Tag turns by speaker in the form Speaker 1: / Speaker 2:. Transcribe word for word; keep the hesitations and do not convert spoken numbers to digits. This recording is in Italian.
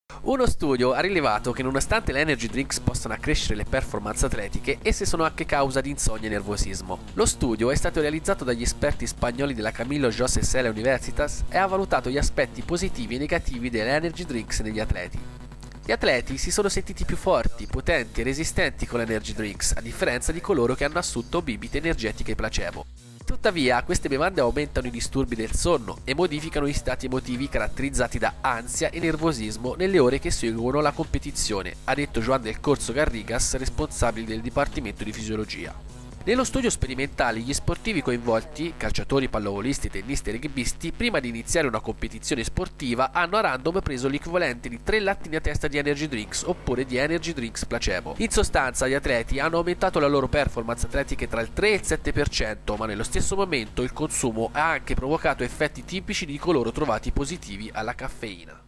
Speaker 1: Uno studio ha rilevato che nonostante le energy drinks possano accrescere le performance atletiche, esse sono anche causa di insonnia e nervosismo. Lo studio è stato realizzato dagli esperti spagnoli della Camilo José Cela Universitas e ha valutato gli aspetti positivi e negativi delle energy drinks negli atleti. Gli atleti si sono sentiti più forti, potenti e resistenti con le energy drinks, a differenza di coloro che hanno assunto bibite energetiche placebo. Tuttavia, queste bevande aumentano i disturbi del sonno e modificano gli stati emotivi caratterizzati da ansia e nervosismo nelle ore che seguono la competizione, ha detto Joan del Corso Garrigas, responsabile del Dipartimento di Fisiologia. Nello studio sperimentale gli sportivi coinvolti, calciatori, pallavolisti, tennisti e rugbisti, prima di iniziare una competizione sportiva hanno a random preso l'equivalente di tre lattini a testa di energy drinks oppure di energy drinks placebo. In sostanza gli atleti hanno aumentato la loro performance atletiche tra il tre e il sette per cento, ma nello stesso momento il consumo ha anche provocato effetti tipici di coloro trovati positivi alla caffeina.